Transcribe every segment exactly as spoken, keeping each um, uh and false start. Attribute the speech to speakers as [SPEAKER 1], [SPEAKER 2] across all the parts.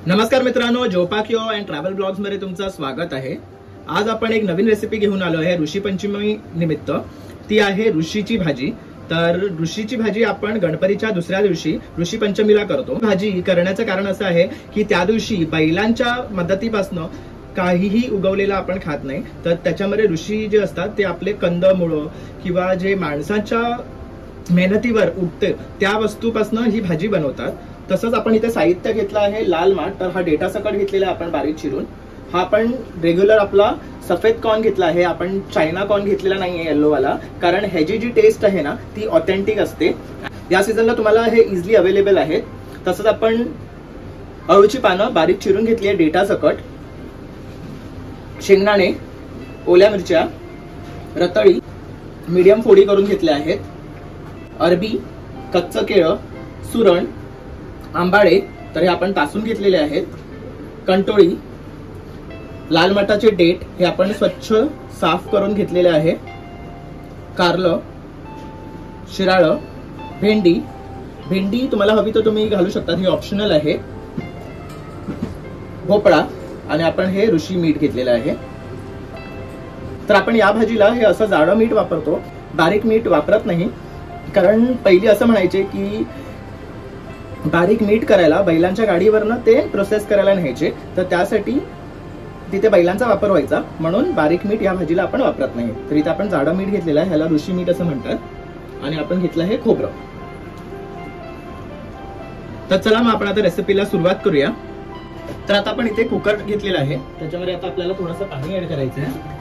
[SPEAKER 1] नमस्कार मित्रांनो, जोपाक्यो and travel blogs मध्ये तुमचं स्वागत आहे। आज आपण एक नवीन रेसिपी घेऊन आलो आहे ऋषी पंचमी निमित्त। ती आहे ऋषीची भाजी। तर ऋषीची भाजी आपण गणपतीच्या दुसऱ्या दिवशी ऋषी पंचमीला करतो। भाजी करण्याचं कारण असं आहे की त्या दिवशी बैलांच्या मदतीपासून काहीही उगवलेला आपण खात नाही। तर त्याच्यामध्ये ऋषी जे असतात ते आपले कंदमुळं किंवा जे माणसाच्या मेहनतीवर उठते त्या वस्तूपासून ही भाजी बनवतात। तसंच आपण इथे साहित्य घेतलं आहे लाल माठ। तर हा डेटा सकट घेतलेला आहे आपण बारीक चिरून। हा आपण रेग्युलर आपला सफेद कॉर्न घेतला आहे, आपण चायना कॉर्न घेतलेला नाहीये येलो वाला, कारण ह्याची जी टेस्ट आहे ना ती ऑथेंटिक असते। या सीझनला तुम्हाला हे इझिली अवेलेबल आहे। तसंच आपण अळूची पानं बारीक चिरून घेतली आहे डेटा सकट, शेंगदाणे, ओल्या मिरच्या, रताळी मीडियम फोडी करून घेतल्या आहेत, अरबी, कच्चं केळं, सुरण, आंबाडे तर हे आपण तासून घेतलेले आहेत, कंटोळी, लाल मटाचे डेट हे आपण स्वच्छ साफ करून घेतलेले आहे, कारलं, शिराळं, भेंडी भेंडी तुम्हाला हवी तर तुम्ही घालू शकता, ही ऑप्शनल आहे, भोपळा आणि आपण हे ऋषी मीठ घेतलेलं आहे। तर आपण या भाजीला हे असं जाडं मीठ वापरतो, बारीक मीठ वापरत नाही। कारण पहिली असं म्हणायचे की बारीक मीठ करायला बैलांच्या गाडीवरनं ते प्रोसेस करायला न्यायचे, तर त्यासाठी तिथे बैलांचा वापर व्हायचा, म्हणून बारीक मीठ या भाजीला आपण वापरत नाही। तर इथे आपण जाडं मीठ घेतलेलं आहे, ह्याला ऋषी मीठ असं म्हणतात। आणि आपण घेतलं आहे खोबरं। तर चला मग आपण आता रेसिपीला सुरुवात करूया। तर आता आपण इथे कुकर घेतलेला आहे, त्याच्यामध्ये आता आपल्याला थोडंसं पाणी ऍड करायचं आहे।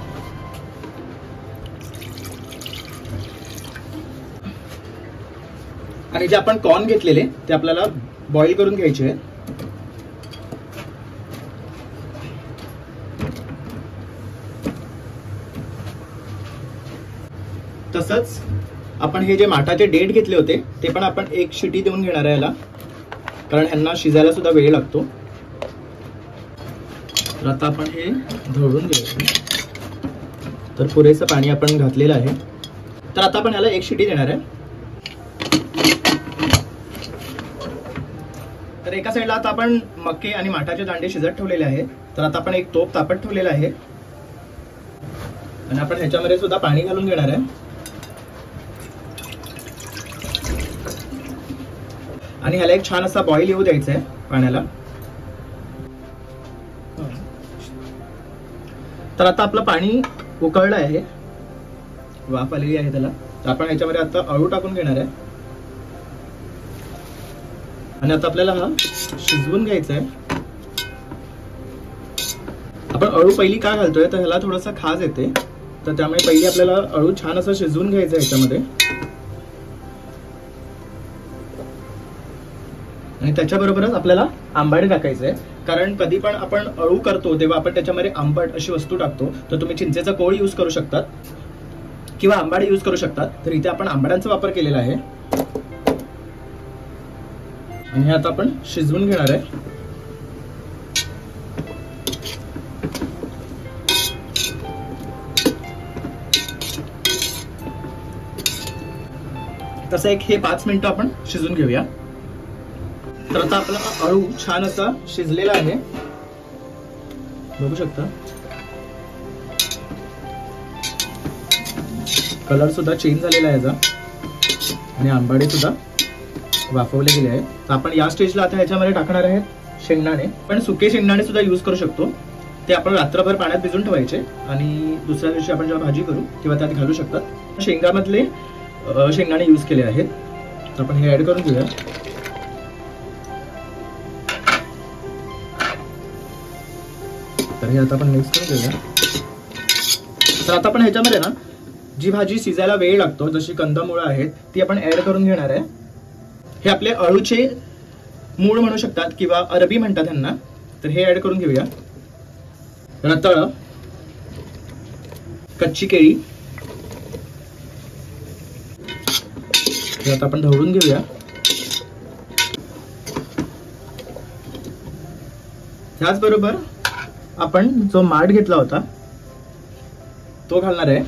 [SPEAKER 1] आणि जे आपण कॉर्न घेतलेले ते आपल्याला बॉईल करून घ्यायचे आहे। तसंच आपण हे जे माठाचे डेट घेतले होते ते पण आपण एक शिटी देऊन घेणार आहे याला, कारण ह्यांना शिजायला सुद्धा वेळ लागतो। तर आता आपण हे ढवळून घ्यायचं। तर पुरेसं पाणी आपण घातलेलं आहे। तर आता आपण याला एक शिटी देणार आहे। तर एका साईडला आता आपण मक्के आणि माठाचे दांडे शिजत ठेवलेले आहेत। तर आता आपण एक तोप तापत ठेवलेला आहे आणि आपण ह्याच्यामध्ये सुद्धा पाणी घालून घेणार आहे। आणि ह्याला एक छान असा बॉईल येऊ द्यायचा आहे पाण्याला। तर आता आपलं पाणी उकळलं आहे, वाफ आलेली आहे त्याला। तर आपण ह्याच्यामध्ये आता अळू टाकून घेणार आहे आणि आता आपल्याला हा शिजवून घ्यायचा आहे। आपण अळू पहिली का घालतोय तर ह्याला थोडासा खाज येते, तर त्यामुळे पहिली आपल्याला अळू छान असं शिजवून घ्यायचं आहे ह्याच्यामध्ये। आणि त्याच्याबरोबरच आपल्याला आंबाडे टाकायचे आहे, कारण कधी पण आपण अळू करतो तेव्हा आपण त्याच्यामध्ये आंबट अशी वस्तू टाकतो। तर तुम्ही चिंचेचा कोळ यूज करू शकतात किंवा आंबाडे यूज करू शकतात। तर इथे आपण आंबाड्यांचा वापर केलेला आहे आणि हे आता आपण शिजवून घेणार आहे। तसं एक हे पाच मिनिटं आपण शिजून घेऊया। तर आता आपला अळू छान असा शिजलेला आहे, बघू शकता। कलर सुद्धा चेंज झालेला आहे याचा आणि आंबाडे सुद्धा वाफवले गेले आहेत। तर आपण या स्टेजला आता ह्याच्यामध्ये टाकणार आहेत शेंगदाणे। पण सुके शेंगदाणे सुद्धा यूज करू शकतो, ते आपण रात्रभर पाण्यात भिजून ठेवायचे आणि दुसऱ्या दिवशी आपण जेव्हा भाजी करू तेव्हा त्यात घालू शकतात। शेंगामधले शेंगदाणे यूज केले आहेत, तर आपण हे ऍड करून घेऊया। तर हे आता आपण मिक्स करून घेऊया। तर आता आपण ह्याच्यामध्ये ना जी भाजी शिजायला वेळ लागतो, जशी कंदमुळं आहेत ती आपण ऍड करून घेणार आहे। हे आपले अळूचे मूळ म्हणू शकतात किंवा अरबी म्हणतात ह्यांना। तर हे ऍड करून घेऊया। रताळं, कच्ची केळी हे आता आपण ढवळून घेऊया। त्याचबरोबर आपण जो माठ घेतला होता तो घालणार आहे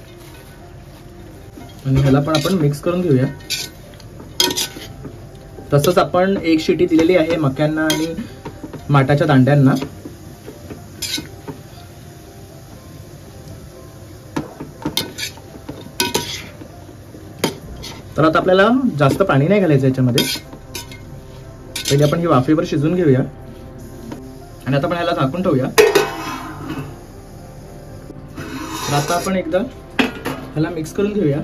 [SPEAKER 1] आणि ह्याला पण आपण मिक्स करून घेऊया। तसंच आपण एक शिटी दिलेली आहे मक्यांना आणि माठाच्या दांड्यांना. तर आता आपल्याला जास्त पाणी नाही घालायचं याच्यामध्ये. पहिले आपण ही वाफेवर शिजवून घेऊया आणि आता आपण ह्याला झाकून ठेवूया. तर आता आपण एकदा ह्याला मिक्स करून घेऊया.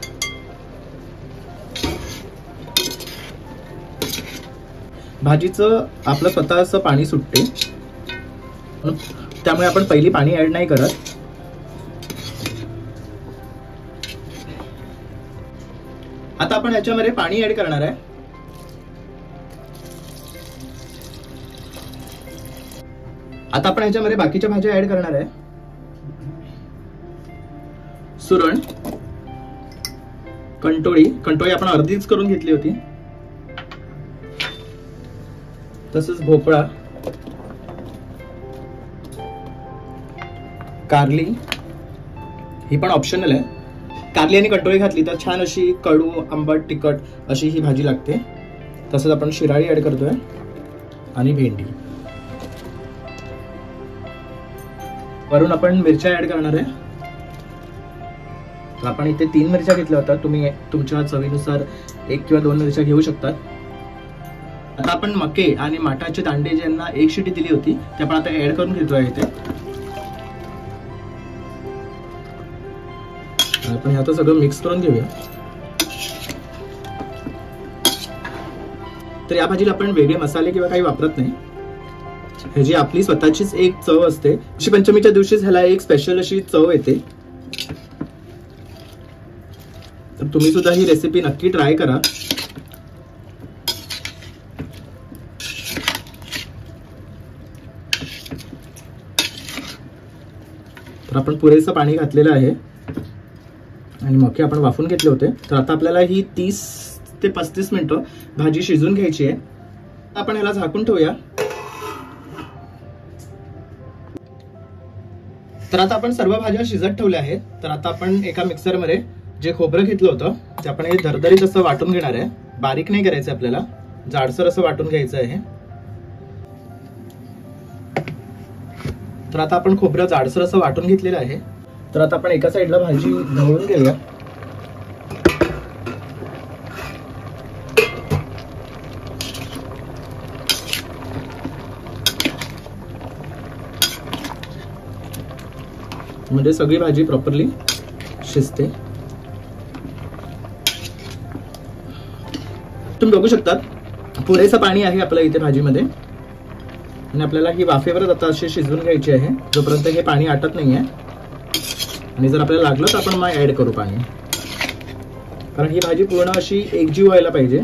[SPEAKER 1] भाजीचं आपलं स्वतःचं पाणी सुटते, त्यामुळे आपण पहिली पाणी ऍड नाही करत. आता आपण ह्याच्यामध्ये पाणी ऍड करणार आहे. आता आपण ह्याच्यामध्ये बाकीच्या भाज्या ऍड करणार आहे. सुरण, कंटोळी कंटोळी आपण अर्धीच करून घेतली होती. तसंच भोपळा, कारली ही पण ऑप्शनल आहे. कारली आणि कंटोळी घातली तर छान अशी कडू, आंबट, तिखट अशी ही भाजी लागते. तसंच आपण शिराळी ऍड करतोय आणि भेंडी. वरून आपण मिरच्या ऍड करणार आहे. तर आपण इथे तीन मिरच्या घेतल्या होत्या. तुम्ही तुमच्या चवीनुसार एक किंवा दोन मिरच्या घेऊ शकतात. आता आपण मके आणि माठाचे दांडे ज्यांना एक शिटी दिली होती ते आपण आता ऍड करून घेतोय इथे. आपण हे आता सगळं मिक्स करून घेऊया. तर या भाजीला आपण वेगळे मसाले किंवा काही वापरत नाही. ह्याची आपली स्वतःचीच एक चव असते. ऋषी पंचमीच्या दिवशीच ह्याला एक स्पेशल अशी चव येते. तर तुम्ही सुद्धा ही रेसिपी नक्की ट्राय करा. तर आपण पुरेसं पाणी घातलेलं आहे आणि मके आपण वाफून घेतले होते. तर आता आपल्याला ही तीस ते पस्तीस मिनिटं भाजी शिजून घ्यायची आहे. आपण ह्याला झाकून ठेवूया. तर आता आपण सर्व भाज्या शिजत ठेवल्या आहेत. तर आता आपण एका मिक्सरमध्ये जे खोबरं घेतलं होतं ते आपण हे दरदरीत असं वाटून घेणार आहे. बारीक नाही करायचं आपल्याला, जाडसर असं वाटून घ्यायचं आहे. तर आता आपण खोबरं जाडसर असं वाटून घेतलेलं आहे. तर आता आपण एका साईडला भाजी ढवळून घेऊया. म्हणजे सगळी भाजी प्रॉपरली शिजते. तुम्ही बघू शकतात पुरेसं पाणी आहे आपल्या इथे भाजीमध्ये आणि आपल्याला ही वाफेवरच आता अशी शिजवून घ्यायची आहे जोपर्यंत हे पाणी आटत नाहीये. आणि जर आपल्याला लागलं तर आपण मग ऍड करू पाणी, कारण ही भाजी पूर्ण अशी एकजीव व्हायला पाहिजे.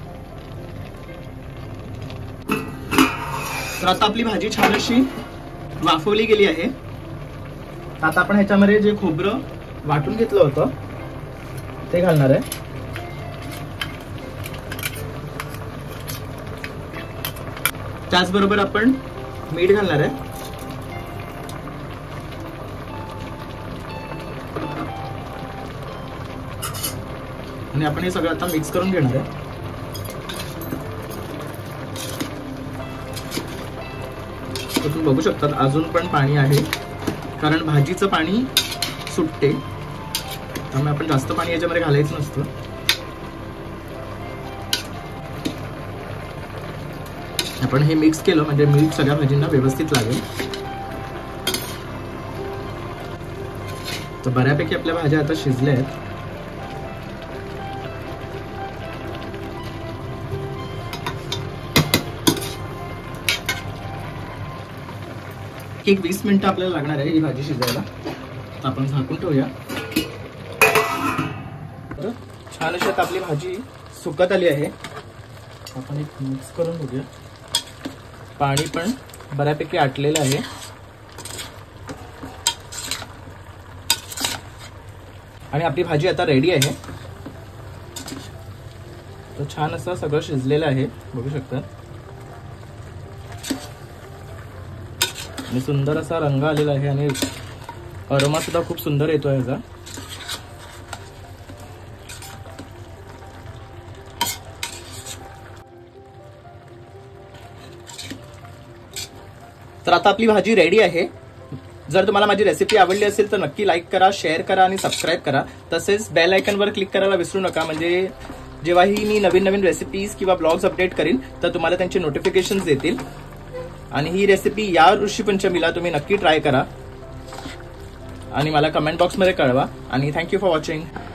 [SPEAKER 1] तर आता आपली भाजी छान अशी वाफवली गेली आहे. आता आपण ह्याच्यामध्ये जे खोबरं वाटून घेतलं होतं ते घालणार आहे. त्याचबरोबर आपण मीठ घालणार आहे. आणि आपण हे सगळं आता मिक्स करून घेणार आहे. तर तुम्ही बघू शकता अजून पण पाणी आहे, कारण भाजीचं पाणी सुटते, त्यामुळे आपण जास्त पाणी याच्यामध्ये घालायचं नसतं. आपण हे मिक्स केलं म्हणजे मीठ सगळ्या भाजींना व्यवस्थित लागेल. तर बऱ्यापैकी आपल्या भाज्या आता शिजल्या आहेत. एक वीस मिनिटं आपल्याला लागणार आहे ही भाजी शिजायला. आपण झाकून ठेवूया. तर छान अशी आपली भाजी सुकत आली आहे. आपण एक मिक्स करून बघूया. पाणी पण बऱ्यापैकी आटलेलं आहे. आणि आपली भाजी आता रेडी आहे. तर छान असं सगळं शिजलेलं आहे, बघू शकता. आणि सुंदर असा रंग आलेला आहे आणि अरोमा सुद्धा खूप सुंदर येतोय याचा. तर आता आपली भाजी रेडी आहे. जर तुम्हाला माझी रेसिपी आवडली असेल तर नक्की लाईक करा, शेअर करा आणि सबस्क्राईब करा. तसेच बेल आयकॉनवर क्लिक करायला विसरू नका, म्हणजे जेव्हाही मी नवीन नवीन रेसिपीज किंवा ब्लॉग्स अपडेट करीन तर तुम्हाला त्यांचे नोटिफिकेशन्स येतील. आणि ही रेसिपी या ऋषी पंचमीला तुम्ही नक्की ट्राय करा आणि मला कमेंट बॉक्समध्ये कळवा. आणि थँक्यू फॉर वॉचिंग.